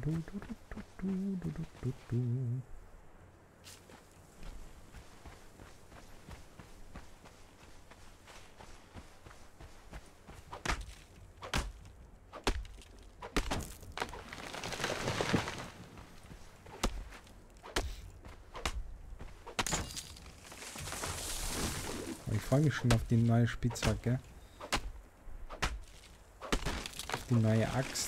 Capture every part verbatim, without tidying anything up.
Ich freue mich schon auf die neue Spitzhacke. Die neue Axt.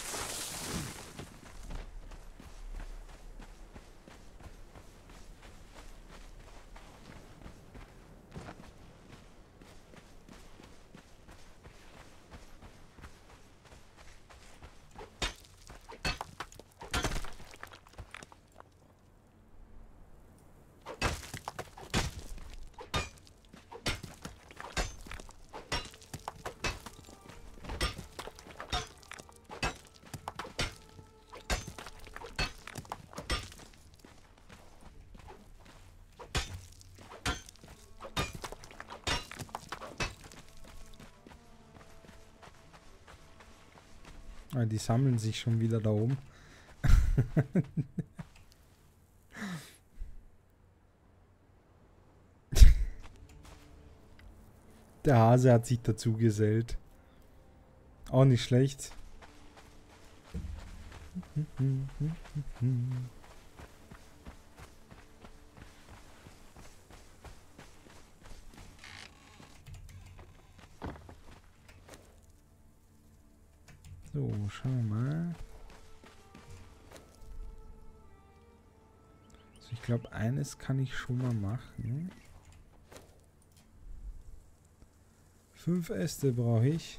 Ah, die sammeln sich schon wieder da oben. Der Hase hat sich dazu gesellt. Auch nicht schlecht. So, schauen wir mal. Also ich glaube, eines kann ich schon mal machen. Fünf Äste brauche ich.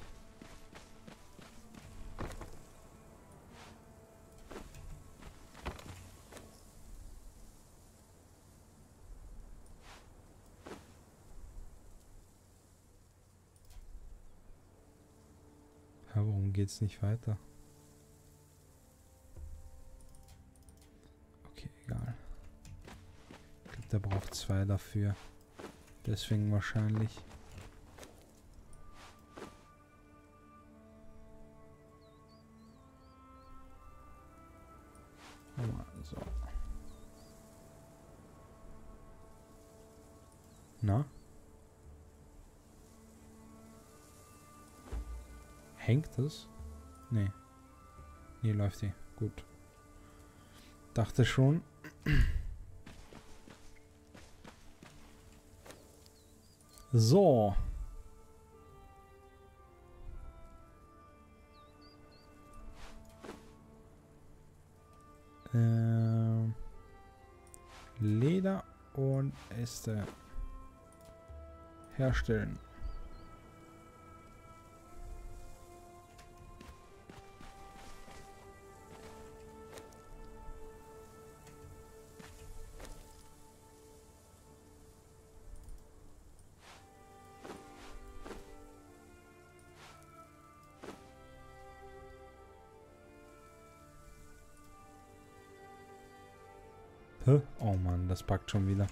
Ja, warum geht's nicht weiter? Okay, egal. Ich glaube, der braucht zwei dafür. Deswegen wahrscheinlich. So. Na? Hängt das? Nee. Nee, läuft die. Gut. Dachte schon. So. Äh, Leder und Äste herstellen. Oh Mann, das packt schon wieder.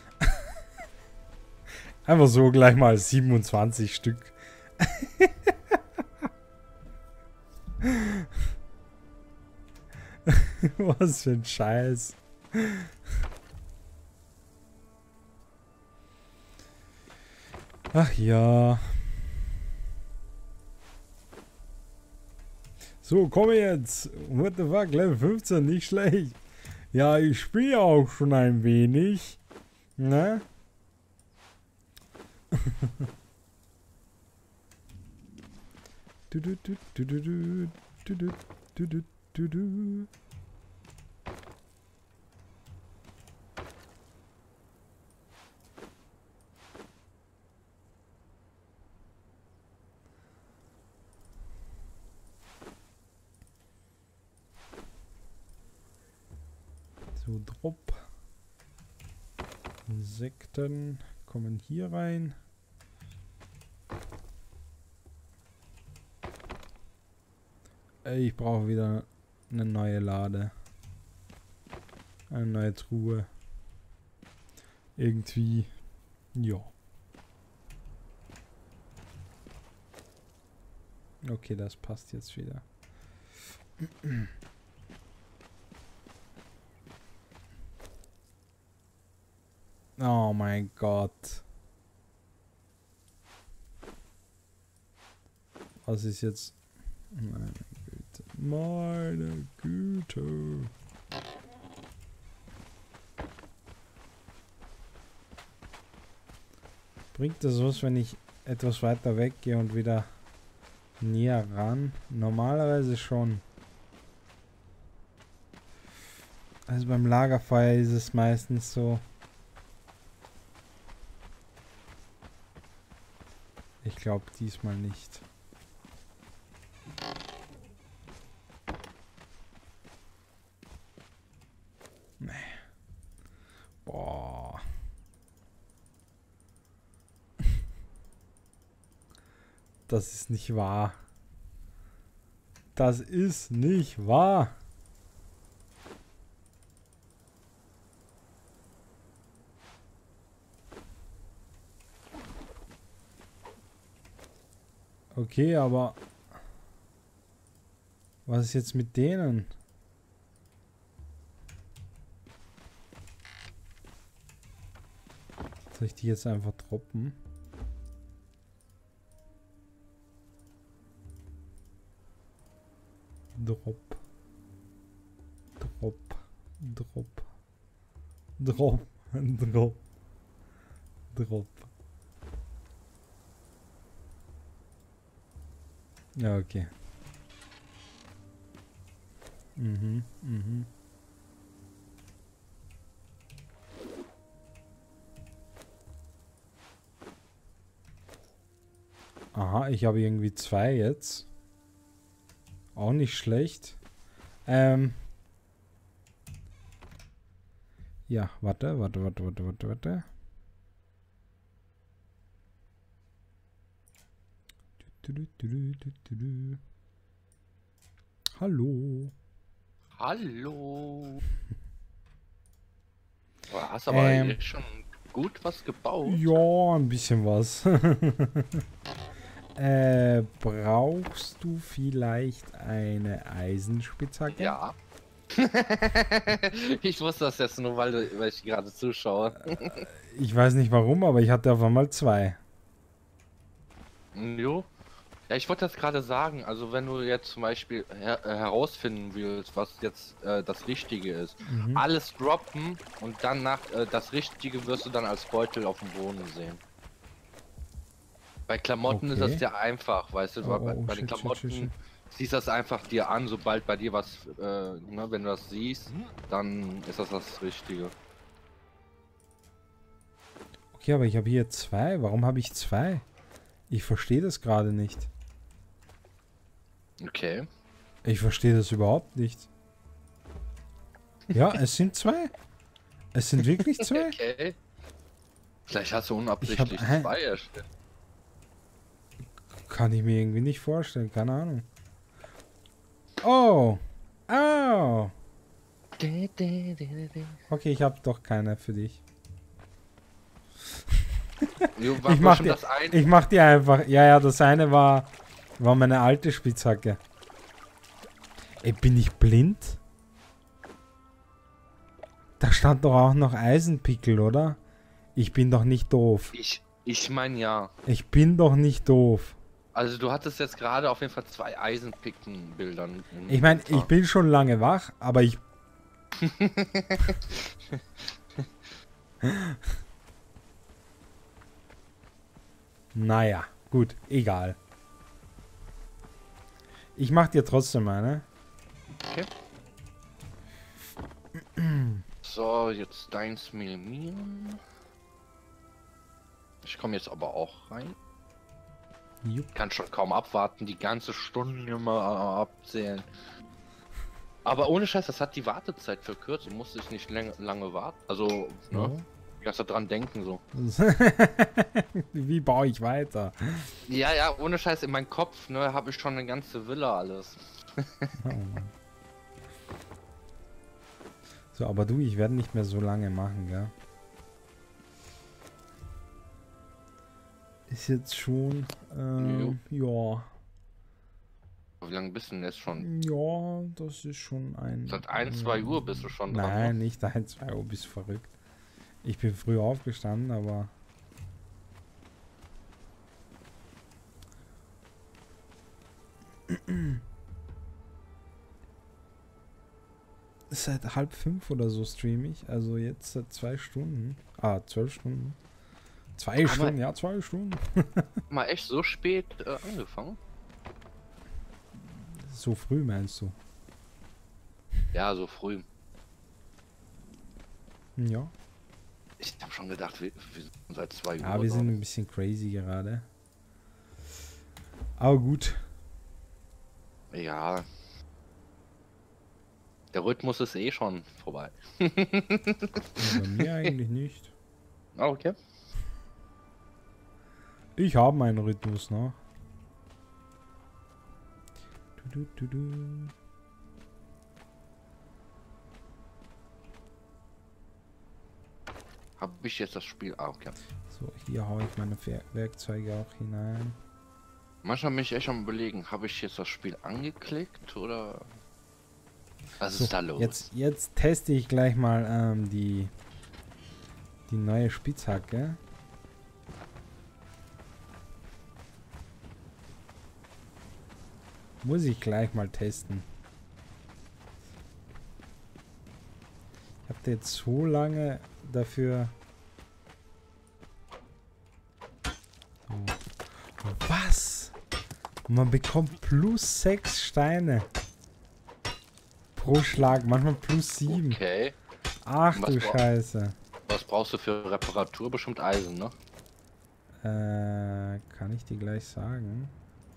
Einfach so gleich mal siebenundzwanzig Stück. Was für ein Scheiß. Ach ja. So, komm jetzt. What the fuck, Level fünfzehn, nicht schlecht. Ja, ich spiele auch schon ein wenig. Ne? du, du, du, du, du, du, du, du, du, du, du. So, Drop. Insekten kommen hier rein. Ich brauche wieder eine neue Lade. Eine neue Truhe. Irgendwie. Ja. Okay, das passt jetzt wieder. Oh mein Gott. Was ist jetzt? Meine Güte. Meine Güte. Bringt das was, wenn ich etwas weiter weggehe und wieder näher ran? Normalerweise schon. Also beim Lagerfeuer ist es meistens so. Ich glaube diesmal nicht. Nee. Boah. Das ist nicht wahr. Das ist nicht wahr. Okay, aber was ist jetzt mit denen? Soll ich die jetzt einfach droppen? Drop. Drop. Drop. Drop. Drop. Drop. Ja, okay. Mhm, mhm. Aha, ich habe irgendwie zwei jetzt. Auch nicht schlecht. Ähm. Ja, warte, warte, warte, warte, warte, warte. Du, du, du, du, du, du, du. Hallo. Hallo. Du hast aber Ähm, hier schon gut was gebaut. ja, ein bisschen was. äh, brauchst du vielleicht eine Eisenspitzhacke? Ja. Ich wusste das jetzt nur, weil, du, weil ich gerade zuschaue. Ich weiß nicht warum, aber ich hatte auf einmal zwei. Jo. Ja, ich wollte das gerade sagen, also wenn du jetzt zum Beispiel her äh, herausfinden willst, was jetzt äh, das Richtige ist, Mhm. alles droppen und dann nach äh, das Richtige wirst du dann als Beutel auf dem Boden sehen. Bei Klamotten ist das Okay. ja einfach, weißt du, Oh, bei, oh, bei den shit, shit, shit, shit. Klamotten siehst das einfach dir an, sobald bei dir was, äh, ne, wenn du das siehst, dann ist das das Richtige. Okay, aber ich habe hier zwei. Warum habe ich zwei? Ich verstehe das gerade nicht. Okay. Ich verstehe das überhaupt nicht. Ja, es sind zwei. Es sind wirklich zwei. Okay. Vielleicht hast du Ich unabsichtlich habe zwei erstellt. Kann ich mir irgendwie nicht vorstellen. Keine Ahnung. Oh. Oh. Okay, ich habe doch keine für dich. Jo, war Ich wohl mach schon dir, das ein. ich mach dir einfach. Ja, ja, das eine war, war meine alte Spitzhacke. Ey, bin ich blind? Da stand doch auch noch Eisenpickel, oder? Ich bin doch nicht doof. Ich, ich meine ja. Ich bin doch nicht doof. Also du hattest jetzt gerade auf jeden Fall zwei Eisenpicken-Bildern. Ich meine, ich bin schon lange wach, aber ich... Naja, gut, egal. Ich mach dir trotzdem eine. Okay. So, jetzt deins minimieren. Ich komme jetzt aber auch rein. Jupp. Kann schon kaum abwarten, die ganze Stunde immer abzählen. Aber ohne Scheiß, das hat die Wartezeit verkürzt. Du musst dich nicht lang, lange warten. Also, ne? Oh. Du kannst da dran denken so. Wie baue ich weiter? Ja, ja, ohne Scheiß, in meinem Kopf, ne, habe ich schon eine ganze Villa alles. Oh Mann. So, aber du, ich werde nicht mehr so lange machen, gell? Ist jetzt schon, ähm, ja. Wie lange bist du denn jetzt schon? Ja, das ist schon ein... Seit ein, zwei Uhr bist du schon dran. Nein, Ne? nicht ein, zwei Uhr, bist verrückt. Ich bin früh aufgestanden, aber... Seit halb fünf oder so streame ich. Also jetzt seit zwei Stunden. Ah, zwölf Stunden. Zwei Aber Stunden, ja, zwei Stunden. mal echt so spät äh, angefangen? So früh meinst du? Ja, so früh. Ja. Ich habe schon gedacht, wir, wir sind seit zwei Uhr. Ja, wir sind ein bisschen crazy gerade. Aber gut. Ja. Der Rhythmus ist eh schon vorbei. Bei mir eigentlich nicht. Ah, okay. Ich habe meinen Rhythmus noch. Du, du, du, du. Habe ich jetzt das Spiel... Ah, okay. So, hier haue ich meine Ver Werkzeuge auch hinein. Manchmal bin ich echt am Überlegen, habe ich jetzt das Spiel angeklickt oder... Was So, ist da los? Jetzt, jetzt teste ich gleich mal ähm, die, die neue Spitzhacke. Muss ich gleich mal testen. Ich habe jetzt so lange dafür... So. Was? Man bekommt plus sechs Steine pro Schlag, manchmal plus sieben. Okay. Ach Was du bra- Scheiße. Was brauchst du für Reparatur? Bestimmt Eisen, ne? Äh, kann ich dir gleich sagen.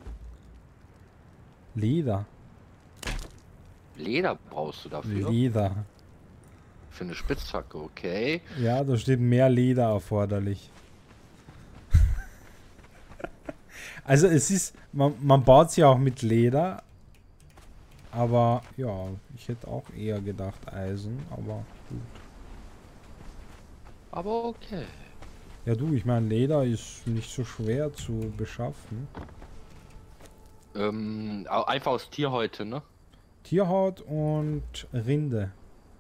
Leder. Leder brauchst du dafür? Leder. Für eine Spitzhacke, okay. Ja, da steht mehr Leder erforderlich. Also es ist, man, man baut sie auch mit Leder. Aber ja, ich hätte auch eher gedacht Eisen, aber gut. Aber okay. Ja du, ich meine Leder ist nicht so schwer zu beschaffen. Ähm, au- einfach aus Tierhäute, ne? Tierhaut und Rinde.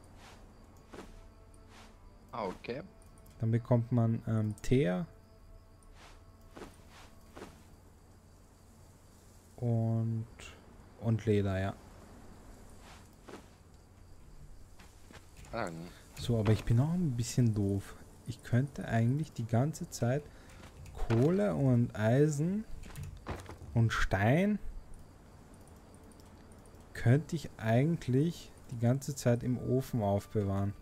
Ah, okay. Dann bekommt man ähm, Teer. Und, und Leder, ja. Ah, So, aber ich bin auch ein bisschen doof. Ich könnte eigentlich die ganze Zeit Kohle und Eisen und Stein könnte ich eigentlich die ganze Zeit im Ofen aufbewahren.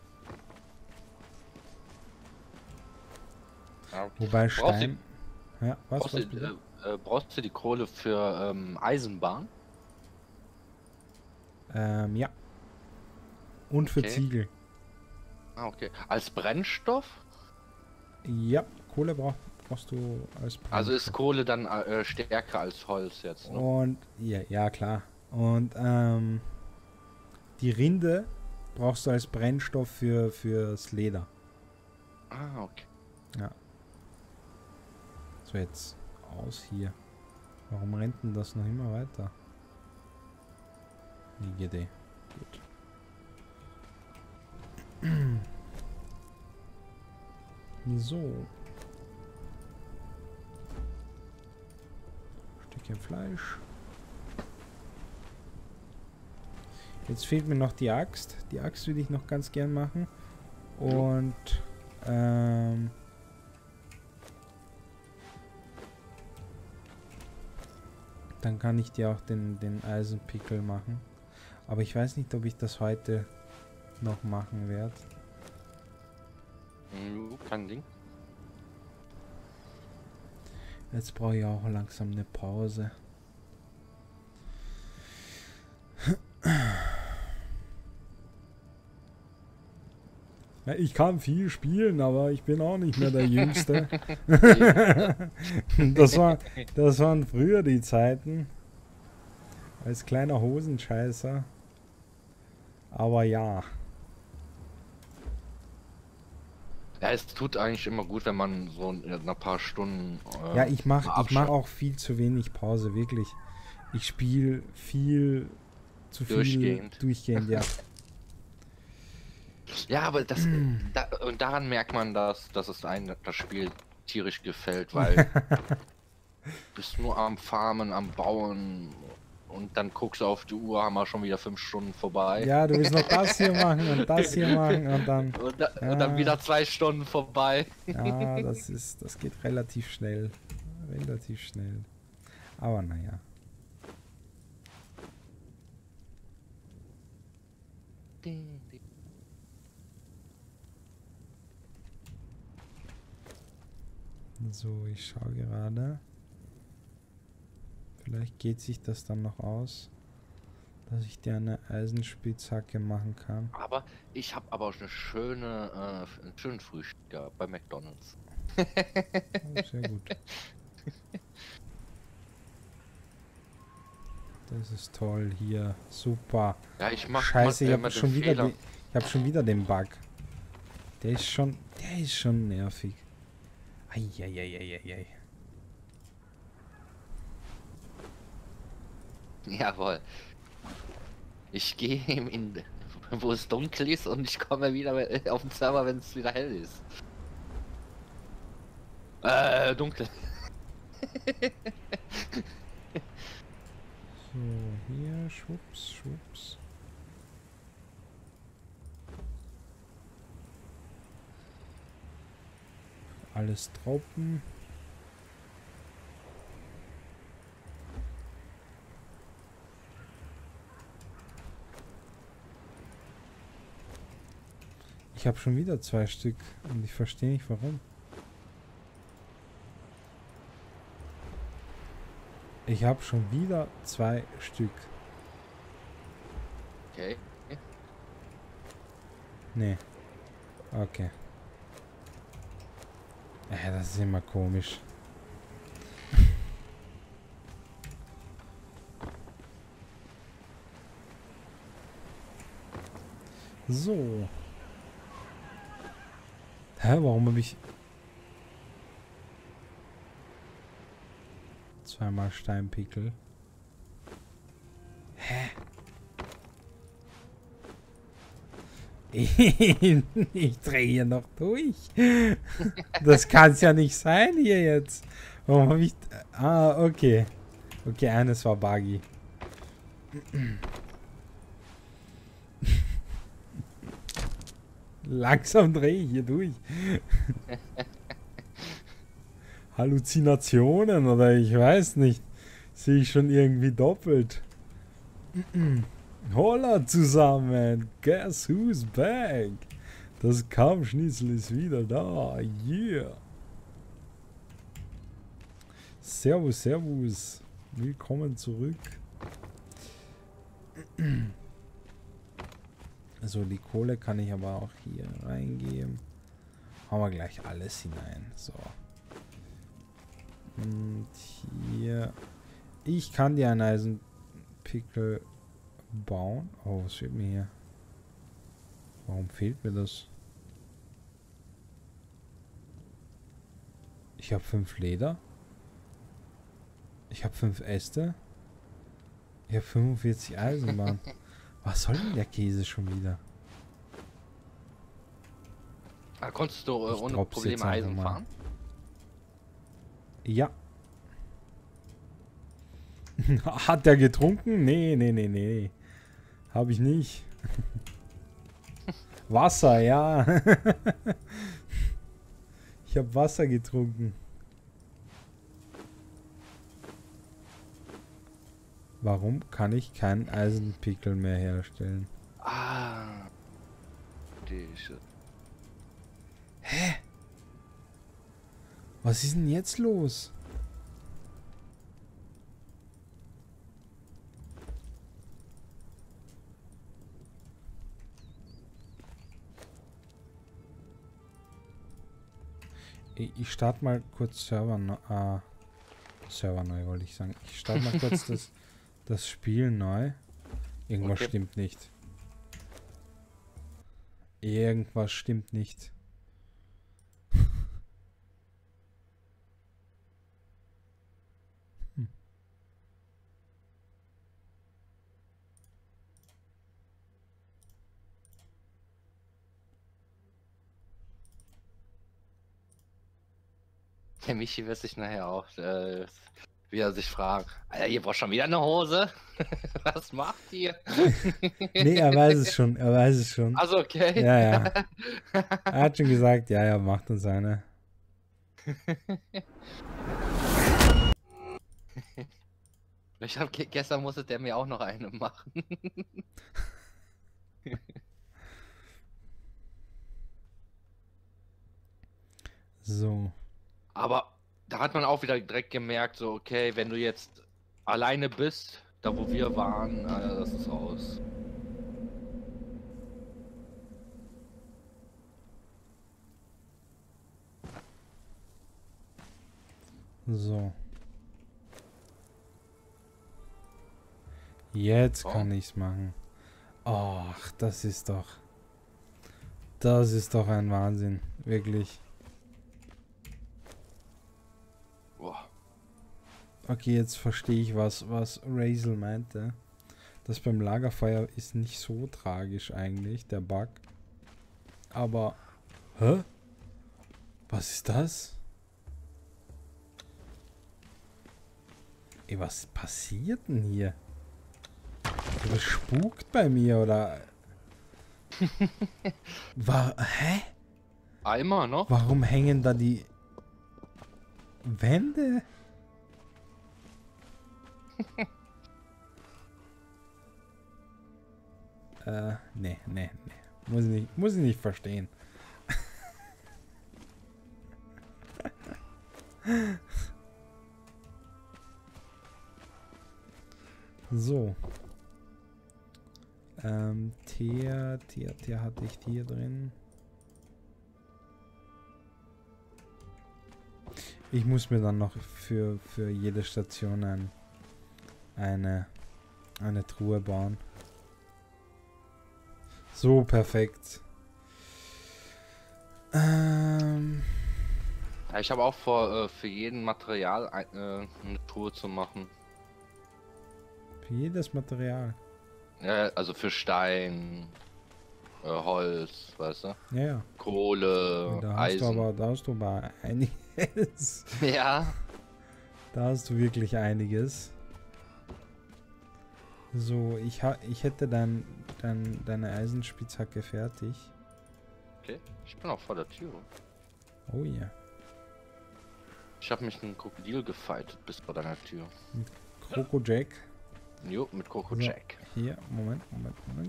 ah, okay. Wobei Brauchst Stein... Ja, was, Brauchst, was du, bitte? äh, äh, brauchst du die Kohle für ähm, Eisenbahn? Ähm, ja. Und für Okay. Ziegel. Ah, okay. Als Brennstoff? Ja, Kohle brauch, brauchst du als Also ist Brennstoff. Kohle dann äh, stärker als Holz jetzt, ne? Und ja, ja klar. Und ähm, die Rinde brauchst du als Brennstoff für fürs Leder. Ah, okay. Ja. So, jetzt aus hier. Warum rennt denn das noch immer weiter? Die Idee. Gut. So. Stückchen Fleisch. Jetzt fehlt mir noch die Axt. Die Axt würde ich noch ganz gern machen. Und ähm, dann kann ich dir auch den, den Eisenpickel machen. Aber ich weiß nicht, ob ich das heute noch machen werde. Mhm, kein Ding. Jetzt brauche ich auch langsam eine Pause. Ja, ich kann viel spielen, aber ich bin auch nicht mehr der Jüngste. das, war, das waren früher die Zeiten. Als kleiner Hosenscheißer. Aber ja. Ja, es tut eigentlich immer gut, wenn man so in ein paar Stunden. Äh, Ja, ich mache mal ich mach abschaltet. auch viel zu wenig Pause, wirklich. Ich spiele viel zu viel Durchgehend. durchgehend, ja. Ja, aber das, da, und daran merkt man, dass, dass es einem das Spiel tierisch gefällt, weil du bist nur am Farmen, am Bauen und dann guckst du auf die Uhr, haben wir schon wieder fünf Stunden vorbei. Ja, du willst noch das hier machen und das hier machen und dann. Und, da, und dann Ja, wieder zwei Stunden vorbei. ja, das ist, das geht relativ schnell. Relativ schnell. Aber naja. So, ich schaue gerade. Vielleicht geht sich das dann noch aus, dass ich dir eine Eisenspitzhacke machen kann. Aber ich habe aber auch eine schöne, äh, einen schönen Frühstück gehabt bei McDonald's. Oh, sehr gut. Das ist toll hier. Super. Ja, ich mach Scheiße, ich mal, habe immer schon den wieder Fehler. die, ich habe schon wieder den Bug. Der ist schon, der ist schon nervig. Eieieiei. Jawohl. Ich gehe in, wo es dunkel ist und ich komme wieder auf den Server, wenn es wieder hell ist. Äh, dunkel. So, hier, schwupps, schwupps. Alles Tropfen. Ich habe schon wieder zwei Stück und ich verstehe nicht warum. Ich habe schon wieder zwei Stück. Okay. Nee. Okay. Ja, das ist immer komisch. So. Hä, warum habe ich... Zweimal Steinpickel. Hä? Ich drehe hier noch durch. Das kann es ja nicht sein hier jetzt. Warum habe ich... Ah, okay. Okay, eines war buggy. Langsam drehe ich hier durch. Halluzinationen oder ich weiß nicht. Sehe ich schon irgendwie doppelt. Holla zusammen. Guess who's back? Das Kammschnitzel ist wieder da. Yeah. Servus, servus. Willkommen zurück. So, die Kohle kann ich aber auch hier reingeben. Hauen wir gleich alles hinein. So. Und hier. Ich kann dir einen Eisenpickel bauen. Oh, was fehlt mir hier? Warum fehlt mir das? Ich habe fünf Leder. Ich habe fünf Äste. Ich habe fünfundvierzig Eisenbahn. Was soll denn der Käse schon wieder? Ah, konntest du äh, Ich ohne drop's Probleme jetzt einfach Eisen mal. fahren? Ja. Hat der getrunken? Nee, nee, nee, nee. Habe ich nicht. Wasser, ja. Ich habe Wasser getrunken. Warum kann ich keinen Eisenpickel mehr herstellen? Ah. Diese. Hä? Was ist denn jetzt los? Ich, ich starte mal kurz Server neu. Äh, Server neu wollte ich sagen. Ich starte mal kurz das, das Spiel neu. Irgendwas Okay. stimmt nicht. Irgendwas stimmt nicht. Hm. Der Michi wird sich nachher auch äh, wieder sich fragen, Alter, ihr braucht schon wieder eine Hose? Was macht ihr? Nee, er weiß es schon, er weiß es schon. Also okay. Ja, ja. Er hat schon gesagt, ja, ja, macht uns eine. Ich hab, ge- gestern musste der mir auch noch eine machen. So. Aber da hat man auch wieder direkt gemerkt, so okay, wenn du jetzt alleine bist, da wo wir waren, äh, das ist aus. So. Jetzt Oh. kann ich's machen. Ach, das ist doch. Das ist doch ein Wahnsinn. Wirklich. Boah. Okay, jetzt verstehe ich, was, was Razel meinte. Das beim Lagerfeuer ist nicht so tragisch eigentlich, der Bug. Aber. Hä? Was ist das? Ey, was passiert denn hier? Das spukt bei mir, oder? War, hä? Eimer noch? Warum hängen da die Wände? äh, nee, nee, nee. Muss ich nicht, muss ich nicht verstehen. So. Ähm, Tier, Tier, Tier hatte ich hier drin. Ich muss mir dann noch für, für jede Station ein, eine, eine Truhe bauen. So, perfekt. Ähm, Ja, ich habe auch vor, äh, für jeden Material ein, äh, eine Tour zu machen. für jedes Material. Ja, also für Stein, äh, Holz, weißt du? Ja, ja. Kohle, Da hast Eisen. du aber, da hast du aber einiges. Ja. Da hast du wirklich einiges. So, ich, ha ich hätte dein, dein, deine Eisenspitzhacke fertig. Okay, ich bin auch vor der Tür. Oh ja. Ich habe mich ein Krokodil gefightet bis vor deiner Tür. Coco Jack. Jo, mit Coco So, Jack. hier, Moment, Moment, Moment.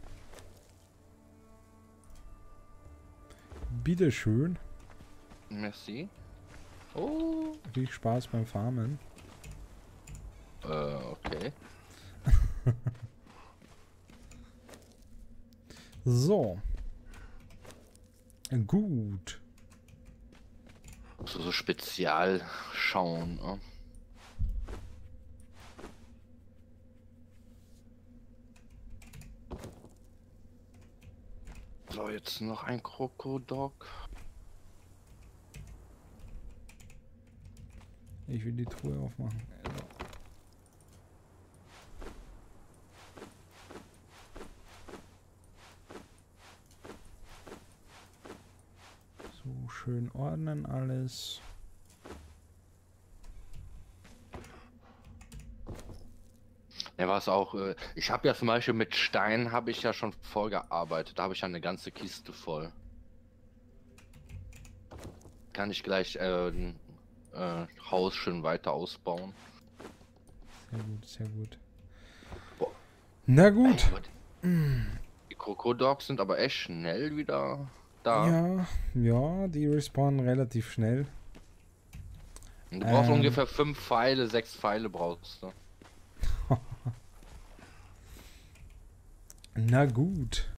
Bitteschön. Merci. Oh. Viel Spaß beim Farmen. Äh, okay. So. Gut. So, so spezial schauen. Ne? So, jetzt noch ein Krokodok. Ich will die Truhe aufmachen. So, schön ordnen alles. Ja, was auch, äh, ich habe ja zum Beispiel mit Stein habe ich ja schon voll gearbeitet. Da habe ich ja eine ganze Kiste voll. Kann ich gleich äh, ein äh, Haus schön weiter ausbauen. Sehr gut, sehr gut. Boah. Na gut. Die Krokodoks sind aber echt schnell wieder da. Ja, ja, die respawnen relativ schnell. Und du brauchst Ähm. ungefähr fünf Pfeile, sechs Pfeile brauchst du. Na gut.